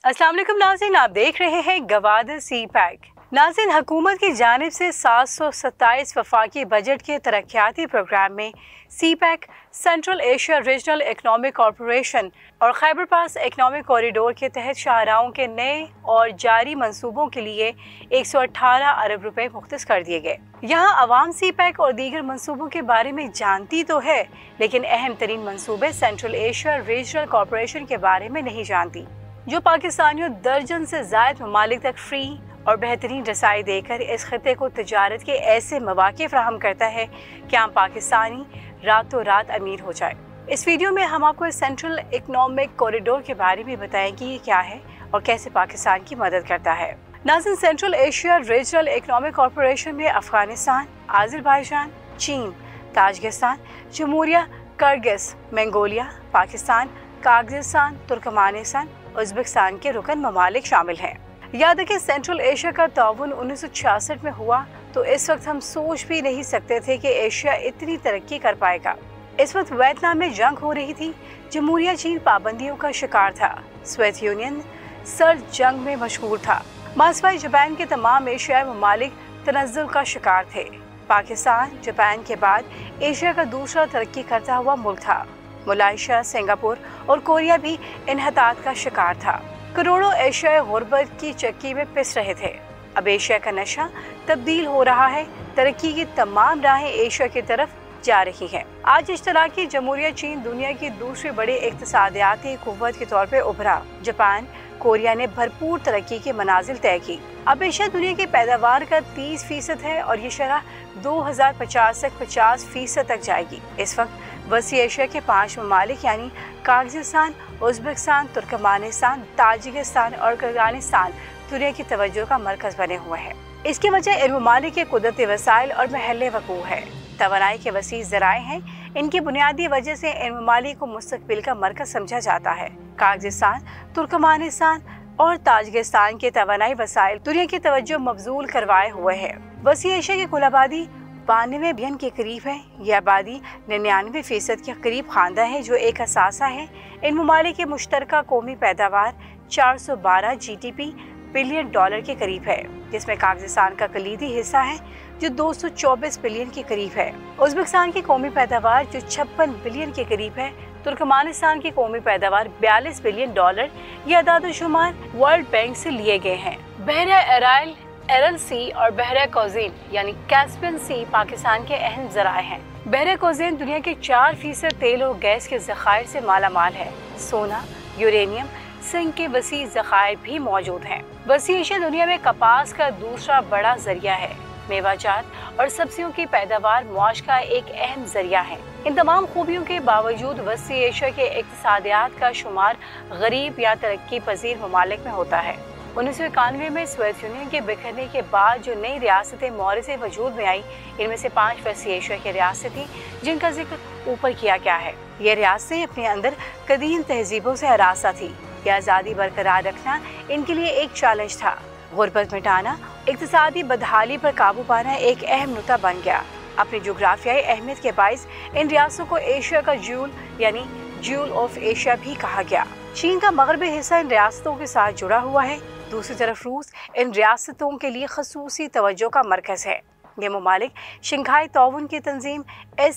अस्सलाम वालेकुम नाज़रीन, आप देख रहे हैं गवादर सी पैक। नाज़रीन, हुकूमत की जानिब से 727 वफाकी बजट के तरक्याती प्रोग्राम में सी पैक, Central Asia Regional Economic Corporation और खैबर पास इकनॉमिक कॉरिडोर के तहत शाहराहों के नए और जारी मंसूबों के लिए 118 अरब रुपए मुख्तस कर दिए गए। यहाँ अवाम सी पैक और दीगर मंसूबों के बारे में जानती तो है, लेकिन अहम तरीन मंसूबे सेंट्रल एशिया रीजनल कॉरपोरेशन के बारे में नहीं जानती, जो पाकिस्तानियों दर्जन से ज़ायद ममालिक तक फ्री और बेहतरीन रसाई देकर इस खत्े को तजारत के ऐसे मौके फराहम करता है कि आम पाकिस्तानी रातों रात अमीर हो जाए। इस वीडियो में हम आपको इस सेंट्रल इकनॉमिक कॉरिडोर के बारे में बताएंगे ये क्या है और कैसे पाकिस्तान की मदद करता है। नाज़रीन, Central Asia Regional Economic Corporation में अफगानिस्तान, आज़रबाईजान, चीन, ताजिकिस्तान, जमहूरिया Kyrgyz, Mongolia, Pakistan, Kazakhstan, Turkmenistan, Uzbekistan के रुकन ममालिक शामिल हैं। याद है कि सेंट्रल एशिया का ताउन 1966 में हुआ तो इस वक्त हम सोच भी नहीं सकते थे कि एशिया इतनी तरक्की कर पाएगा। इस वक्त वियतनाम में जंग हो रही थी, जमहूरिया चीन पाबंदियों का शिकार था, सोवियत यूनियन सर्द जंग में मशहूर था, मासवाई जापान के तमाम एशियाई ममालिक तनज़्ज़ुल का शिकार थे। पाकिस्तान जापान के बाद एशिया का दूसरा तरक्की करता हुआ मुल्क था। मलेशिया, सिंगापुर और कोरिया भी इन्हतात का शिकार था। करोड़ों एशियाई गुर्बत की चक्की में पिस रहे थे। अब एशिया का नशा तब्दील हो रहा है, तरक्की की तमाम राहें एशिया की तरफ जा रही हैं। आज इश्तराकी जमहूरिया चीन दुनिया की दूसरी बड़ी इक़्तिसादियाती क़ुव्वत के तौर पे उभरा। जापान, कोरिया ने भरपूर तरक्की के मनाजिल तय की। अब एशिया दुनिया की पैदावार का 30% है और ये शरह 2050 तक 50% तक जाएगी। इस वक्त वसी एशिया के 5 ममालिक यानी काज़ाख्स्तान, उज़्बेकिस्तान, तुर्कमानिस्तान, ताजिकिस्तान और किर्गिज़स्तान दुनिया की तवज्जो का मरकज बने हुए हैं। इसकी वजह इन ममालिक के कुदरती वसाइल और महल वक़ू है। तवानाई के वसी ज़राए हैं। इनकी बुनियादी वजह से इन ममालिक को मुस्तक़बिल का मरकज समझा जाता है। काज़ाख्स्तान, तुर्कमानिस्तान और ताजिकिस्तान के तवानाई वसाइल दुनिया की तवज्जो मबजूल करवाए हुए हैं। वसी एशिया की कुल आबादी 92 बिलियन के करीब है। यह आबादी 99% के करीब खानदा है, जो एक असासा है। इन ममालिक की मुश्तरका कौमी पैदावार 412 GDP बिलियन डॉलर के करीब है, जिसमें काज़ाख्स्तान का कलीदी हिस्सा है जो 224 बिलियन के करीब है। उज़्बेकिस्तान की कौमी पैदावार जो 56 बिलियन के करीब है। तुर्कमानिस्तान की कौमी पैदावार 42 बिलियन डॉलर। ये अदाद-ओ-शुमार वर्ल्ड बैंक से लिए गए हैं। बहरा अराइल, एरल सी और बहरा कौज़ीन यानी कैस्पियन सी पाकिस्तान के अहम ज़राए हैं। बहरा कौज़ीन दुनिया के 4% तेल और गैस के ज़खायर से मालामाल है। सोना, यूरेनियम, जिंक के वसी ज़खायर भी मौजूद हैं। वसी एशिया दुनिया में कपास का दूसरा बड़ा जरिया है। मेवाजात और सब्जियों की पैदावार मुआश का एक अहम जरिया है। इन तमाम खूबियों के बावजूद वसी एशिया के इक़्तिसादियात का शुमार गरीब या तरक्की पजीर ममालिक में होता है। 1991 में सोवियत यूनियन के बिखरने के बाद जो नई रियासतें मौरे वजूद में आई, इनमें से 5 वसी एशिया की रियासतें थी, जिनका जिक्र ऊपर किया गया है। ये रियासतें अपने अंदर कदीम तहजीबों से हरासा थी। यह आज़ादी बरकरार रखना इनके लिए एक चैलेंज था। गुर्बत मिटाना, इक़्तिसादी बदहाली पर काबू पाना एक अहम नुक्ता बन गया। अपनी जोग्राफियाई अहमियत के बाइस इन रियासतों को एशिया का ज्यूल यानी ज्यूल ऑफ एशिया भी कहा गया। चीन का मगरबी हिस्सा इन रियासतों के साथ जुड़ा हुआ है। दूसरी तरफ रूस इन रियासतों के लिए खसूसी तवज्जो का मरकज है। ये ममालिक शंघाई ताउन की तंजीम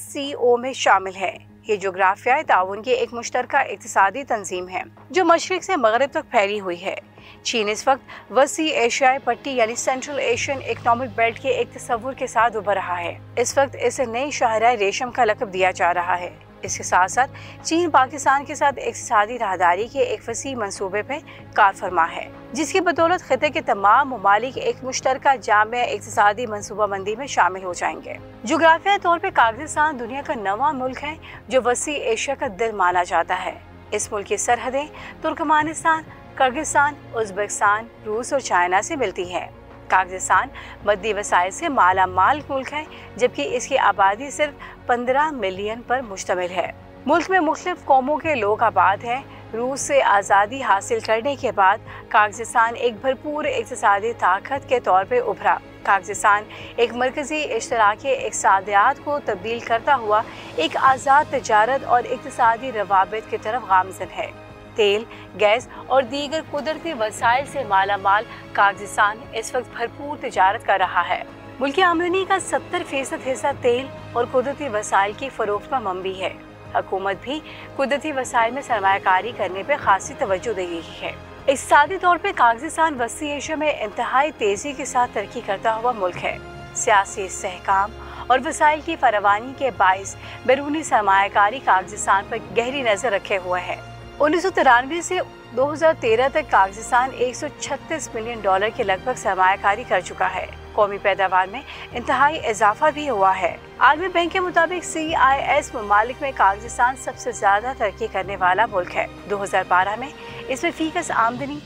SCO में शामिल है। ये जोग्राफियाई ताउन की एक मुश्तरका इक़्तिसादी तंजीम है जो मशरिक से मगरब तक फैली हुई है। चीन इस वक्त वसी एशियाई पट्टी यानी सेंट्रल एशियन इकनॉमिक बेल्ट के एक तस्वुर के साथ उभर रहा है। इस वक्त इसे नई शाहराह रेशम का लक़ब दिया जा रहा है। इसके साथ साथ चीन पाकिस्तान के साथ इक़्तिसादी राहदारी के एक वसी मंसूबे पे कार फरमा है, जिसकी बदौलत खिते के तमाम ममालिक एक मुश्तरका जामे इक़्तिसादी मनसूबाबंदी में शामिल हो जाएंगे। जोग्राफियाई तौर पे काज़ाख्स्तान दुनिया का 9वां मुल्क है जो वसी एशिया का दिल माना जाता है। इस मुल्क की सरहदें तुर्कमानिस्तान, किर्गिज़स्तान, उज़्बेकिस्तान, रूस और चाइना से मिलती है। काज़ाख्स्तान मद्दी वसाइल से माला माल मुल्क है, जबकि इसकी आबादी सिर्फ 15 मिलियन पर मुश्तमिल है। मुल्क में मुख्तलिफ कौमों के लोग आबाद हैं। रूस से आज़ादी हासिल करने के बाद काज़ाख्स्तान एक भरपूर इक़्तिसादी ताकत के तौर पर उभरा। काज़ाख्स्तान एक मरकज़ी इश्तराकी इक़्तिसादियात को तब्दील करता हुआ एक आज़ाद तजारत और इक़्तिसादी रवाबित की तरफ गामज़न है। तेल, गैस और दीगर कुदरती वसाइल से माला माल काजाकिस्तान इस वक्त भरपूर तिजारत कर रहा है। मुल्क की आमदनी का 70% हिस्सा तेल और कुदरती वसाइल की फरोख्त पर मबनी है। हुकूमत भी कुदरती वसाइल में सरमायाकारी करने पर खासी तवज्जो दे रही है। इक़्तिसादी तौर पर काजाकिस्तान वस्ती एशिया में इंतहाई तेजी के साथ तरक्की करता हुआ मुल्क है। सियासी इस्तेहकाम और वसाइल की फरावानी के बाइस बैरूनी सरमायाकारी काजाकिस्तान पर गहरी नजर रखे हुए है। 1993 से 2013 तक काजाकिस्तान $136 मिलियन के लगभग सरमायाकारी कर चुका है। कौमी पैदावार में इंतहाई इजाफा भी हुआ है। आलमी बैंक के मुताबिक CIS ममालिक में काजाकिस्तान सबसे ज्यादा तरक्की करने वाला मुल्क है। 2012 में इसमें फीकस आमदनी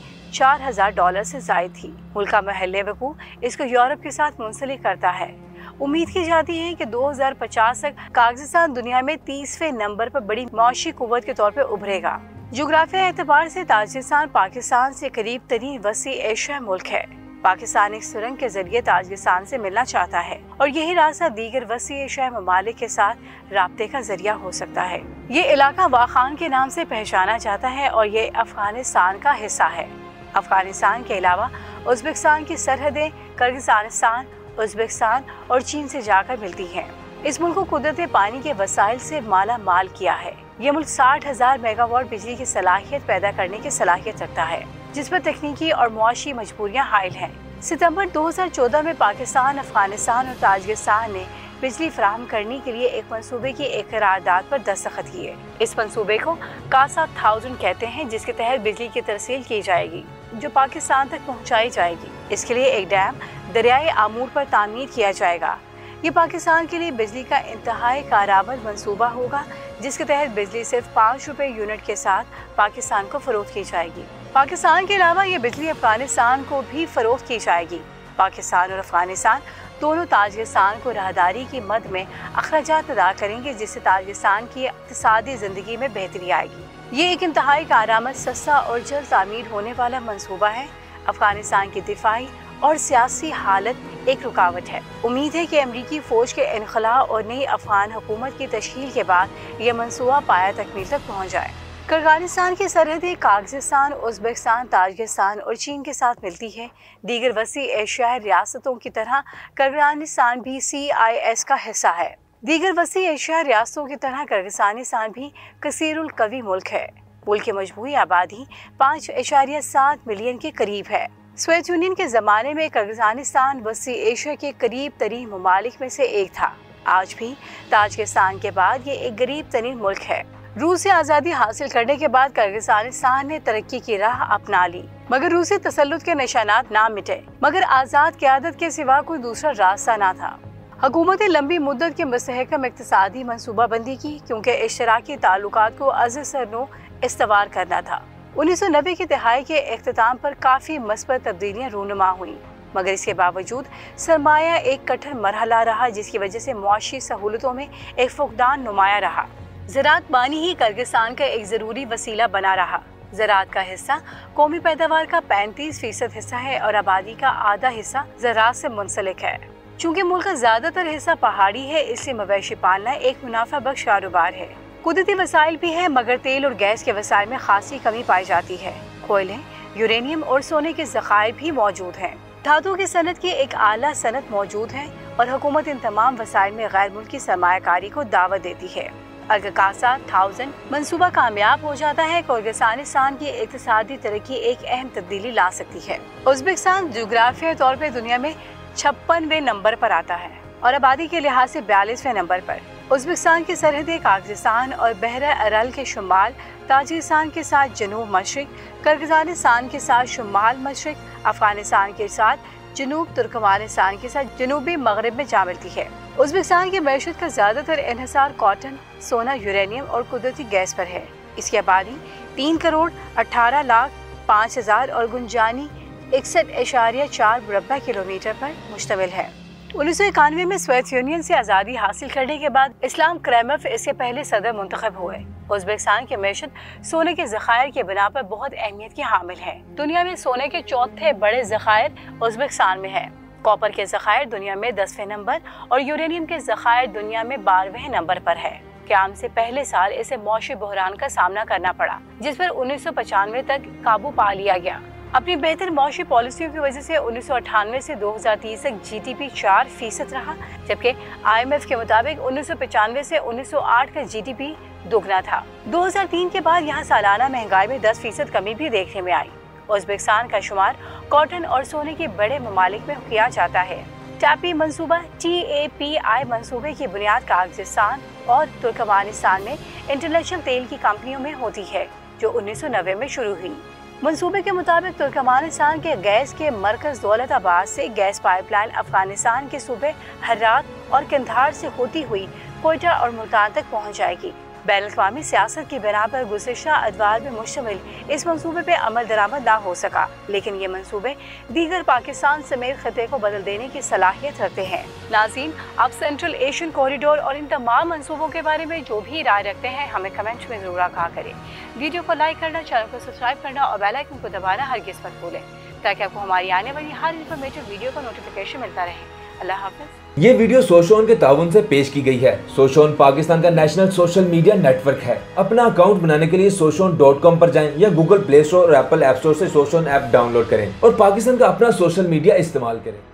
$4000 से जायद थी। मुल्क का महल वकूअ इसको यूरोप के साथ मुंसलिक करता है। उम्मीद की जाती है कि 2050 तक काजाकिस्तान दुनिया में 30वें नंबर पर बड़ी मौशी कुव्वत के तौर पर उभरेगा। जोग्राफिया एतबार से ताजिकिस्तान पाकिस्तान से करीब तरीन वसी एशिया मुल्क है। पाकिस्तान एक सुरंग के जरिए ताजिकिस्तान से मिलना चाहता है और यही रास्ता दीगर वसी एशियाई ममालिक के साथ राब्ते का जरिया हो सकता है। ये इलाका वाखान के नाम से पहचाना जाता है और ये अफगानिस्तान का हिस्सा है। अफगानिस्तान के अलावा उज़्बेकिस्तान की सरहदें किर्गिस्तान, उज़्बेकिस्तान और चीन से जाकर मिलती हैं। इस मुल्क को कुदरती पानी के वसाइल से माला माल किया है। ये मुल्क 60,000 मेगावाट बिजली की सलाहियत पैदा करने की सलाहियत रखता है, जिस पर तकनीकी और मुआशी मजबूरियां हाइल हैं। सितंबर 2014 में पाकिस्तान, अफगानिस्तान और ताजिकिस्तान ने बिजली फराहम करने के लिए एक मंसूबे की एक करारदाद पर दस्तखत किए। इस मंसूबे को कासा 1000 कहते हैं, जिसके तहत बिजली की तरसील की जाएगी जो पाकिस्तान तक पहुंचाई जाएगी। इसके लिए एक डैम दरियाए आमूर पर तामीर किया जाएगा। ये पाकिस्तान के लिए बिजली का इंतहाई कारआमद मंसूबा होगा, जिसके तहत बिजली सिर्फ ₹5 यूनिट के साथ पाकिस्तान को फरोख्त की जाएगी। पाकिस्तान के अलावा ये बिजली अफगानिस्तान को भी फरोख्त की जाएगी। पाकिस्तान और अफगानिस्तान दोनों ताजिकिस्तान को राहदारी की मद में अखराजात अदा करेंगे, जिससे ताजिकिस्तान की इक़्तिसादी जिंदगी में बेहतरी आएगी। ये एक इंतहाई कारआमद, सस्ता और जल्द तामीर होने वाला मंसूबा है। अफगानिस्तान की दिफाई और सियासी हालत एक रुकावट है। उम्मीद है कि अमरीकी फौज के इनखला और नई अफगान हुकूमत की तश्कील के बाद यह मंसूबा पाया तकमील तक पहुँच जाए। किर्गिस्तान की सरहदें काजाकिस्तान, उज़्बेकिस्तान, ताजिकिस्तान और चीन के साथ मिलती है। दीगर वसी एशियाई रियासतों की तरह किर्गिस्तान भी CIS का हिस्सा है। दीगर वसी एशियाई रियासतों की तरह किर्गिस्तान भी कसीरुल कवी मुल्क है। मुल्क की मजमूई आबादी 5.7 मिलियन के करीब है। सोवियत यूनियन के ज़माने में किर्गिस्तान वसी एशिया के करीब तरीन ममालिक में से एक था। आज भी ताजिकिस्तान के बाद ये एक गरीब तरीन मुल्क है। रूस से आज़ादी हासिल करने के बाद किर्गिस्तान ने तरक्की की राह अपना ली, मगर रूसी तसल्लुत के निशानात ना मिटे। मगर आज़ाद क़यादत के सिवा कोई दूसरा रास्ता ना था। हुकूमत लंबी मुद्दत की मुस्तहकम इक़्तिसादी मनसूबाबंदी की, क्योंकि इश्तराकी ताल्लुकात को अज़-सर-नो इस्तवार करना था। 1990 की दहाई के इख्तिताम पर काफ़ी मस्बत तब्दीलियाँ रूनुमा हुई, मगर इसके बावजूद सरमाया एक कठिन मरहला रहा, जिसकी वजह से मुआशी सहूलतों में एक फुकदान नुमाया रहा। ज़राअत बानी ही किर्गिस्तान का एक ज़रूरी वसीला बना रहा। ज़राअत का हिस्सा कौमी पैदावार का 35% हिस्सा है और आबादी का आधा हिस्सा ज़राअत से मुंसलिक है। चूँकि मुल्क का ज़्यादातर हिस्सा पहाड़ी है, इसलिए मवेशी पालना एक मुनाफा बख्श कारोबार है। कुदरती वसाइल भी है, मगर तेल और गैस के वसाइल में खासी कमी पाई जाती है। कोयले, यूरेनियम और सोने के ज़खायर भी मौजूद हैं। धातु की सनत की एक आला सनत मौजूद है और हुकूमत इन तमाम वसाइल में गैर मुल्की सरमायाकारी को दावत देती है। अगर कासा 1000 मंसूबा कामयाब हो जाता है, किर्गिस्तान की इक़्तिसादी तरक्की एक अहम तब्दीली ला सकती है। उज़्बेकिस्तान जोग्राफियाई तौर पर दुनिया में 56वें नंबर पर आता है और आबादी के लिहाज से 42वें नंबर पर। उज़्बेकिस्तान की सरहदें काजाकिस्तान और बहरा अरल के शुमाल, ताजिकिस्तान के साथ जनूब मशरिक, किर्गिस्तान के साथ शुमाल मशरिक, अफगानिस्तान के साथ जनूब, तुर्कमानिस्तान के साथ जनूबी मगरब में जा मिलती है। उज़्बेकिस्तान की मैशत का ज़्यादातर इन्हिसार कॉटन, सोना, यूरेनियम और कुदरती गैस पर है। इसकी आबादी 3,18,05,000 और गुंजानी 61.4 मुरब्बा किलोमीटर पर मुश्तमिल है। 1991 में सोवियत यूनियन से आज़ादी हासिल करने के बाद इस्लाम करैमव इसके पहले सदर मुंतखब हुए। उज़्बेकिस्तान की मैशत सोने के ज़खायर की बिना पर बहुत अहमियत की हामिल है। दुनिया में सोने के चौथे बड़े ज़खायर उज़्बेकिस्तान में है। कॉपर के ज़खायर दुनिया में 10वें नंबर और यूरेनियम के ज़खायर दुनिया में 12वें नंबर पर है। क़याम से पहले साल इसे मौशी बहरान का सामना करना पड़ा, जिस पर 1995 तक काबू पा लिया गया। अपनी बेहतर मौशी पॉलिसियों की वजह से 1998 से 2030 तक GDP 4% रहा, जबकि IMF के मुताबिक 1995 से 1908 का GDP दोगुना था। 2003 के बाद यहाँ सालाना महंगाई में 10% कमी भी देखने में आई। उज़्बेकिस्तान का शुमार कॉटन और सोने के बड़े ममालिक में किया जाता है। टैपी मंसूबा TAPI मंसूबे की बुनियाद काज़ाकिस्तान और तुर्कमानिस्तान में इंटरनेशनल तेल की कंपनियों में होती है, जो 1990 में शुरू हुई। मंसूबे के मुताबिक तुर्कमानिस्तान के गैस के मरकज दौलताबाद से गैस पाइपलाइन अफगानिस्तान के सूबे हर्रात और कंधार से होती हुई कोयटा और मुल्तान तक पहुंच जाएगी। बैनुल-अक़वामी सियासत की बिना पर गुज़िश्ता अदवार में मुश्तमिल इस मंसूबे पे अमल दरामद ना हो सका, लेकिन ये मंसूबे दीगर पाकिस्तान समेत खिते को बदल देने की सलाहियत रखते हैं। नाज़रीन, आप सेंट्रल एशियन कॉरिडोर और इन तमाम मंसूबों के बारे में जो भी राय रखते हैं हमें कमेंट में जरूर आगाह करें। वीडियो को लाइक करना, चैनल को सब्सक्राइब करना और बेल आइकन को दबाना हरगिज़ मत भूलें, ताकि आपको हमारी आने वाली हर इन्फॉर्मेटिव वीडियो का नोटिफिकेशन मिलता रहे। अल्लाह हाफ़िज़। ये वीडियो सोशोन के ताउन से पेश की गई है। सोशोन पाकिस्तान का नेशनल सोशल मीडिया नेटवर्क है। अपना अकाउंट बनाने के लिए soshon.com पर जाएं या गूगल प्ले स्टोर और एप्पल ऐप स्टोर से सोशोन ऐप डाउनलोड करें और पाकिस्तान का अपना सोशल मीडिया इस्तेमाल करें।